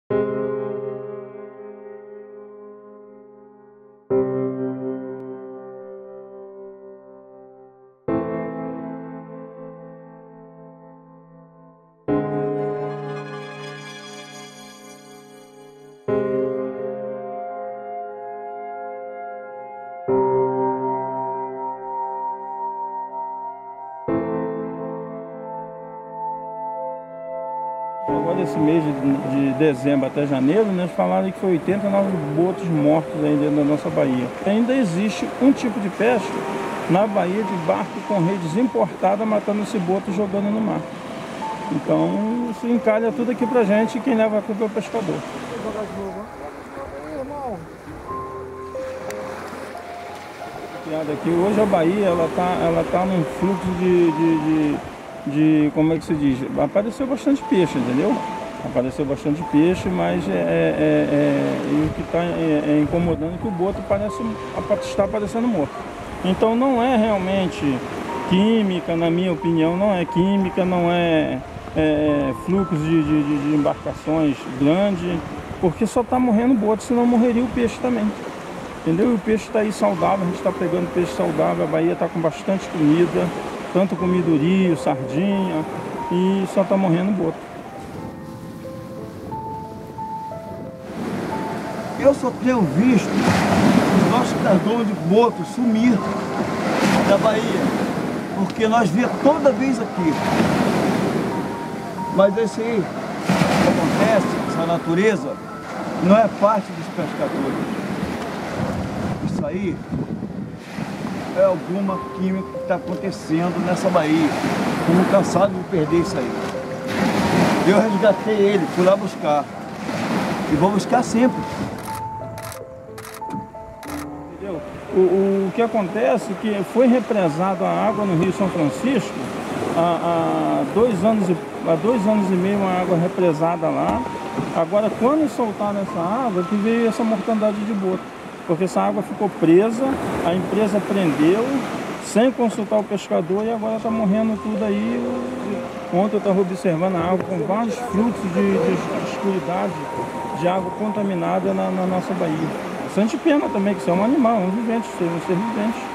Agora esse mês de dezembro até janeiro, né, eles falaram que foi 89 botos mortos aí dentro da nossa baía. Ainda existe um tipo de pesca na baía de barco com redes importadas matando esse boto e jogando no mar. Então isso encalha tudo aqui pra gente e quem leva a culpa é o pescador. Aqui, hoje a baía ela tá num fluxo de como é que se diz? Apareceu bastante peixe, entendeu? Apareceu bastante peixe, mas o que está incomodando é que o boto está parecendo morto. Então não é realmente química, na minha opinião, não é química, não é fluxo de embarcações grande, porque só está morrendo o boto, senão morreria o peixe também. Entendeu? E o peixe está aí saudável, a gente está pegando peixe saudável, a baía está com bastante comida, tanto comidorio, sardinha, e só está morrendo o boto. Eu só tenho visto os nossos pescadores de boto sumir da Bahia, porque nós vemos toda vez aqui. Mas esse aí, que acontece, essa natureza, não é parte dos pescadores. Isso aí é alguma química que está acontecendo nessa baía. Estamos cansados de perder isso aí. Eu resgatei ele, fui lá buscar. E vou buscar sempre. Entendeu? O que acontece é que foi represada a água no Rio São Francisco há 2 anos e meio, uma água represada lá. Agora, quando soltaram essa água, que veio essa mortandade de boto. Porque essa água ficou presa, a empresa prendeu, sem consultar o pescador, e agora está morrendo tudo aí. Ontem eu estava observando a água com vários fluxos de escuridade, de água contaminada na nossa baía. Bastante pena também, que isso é um animal, um vivente, um ser vivente.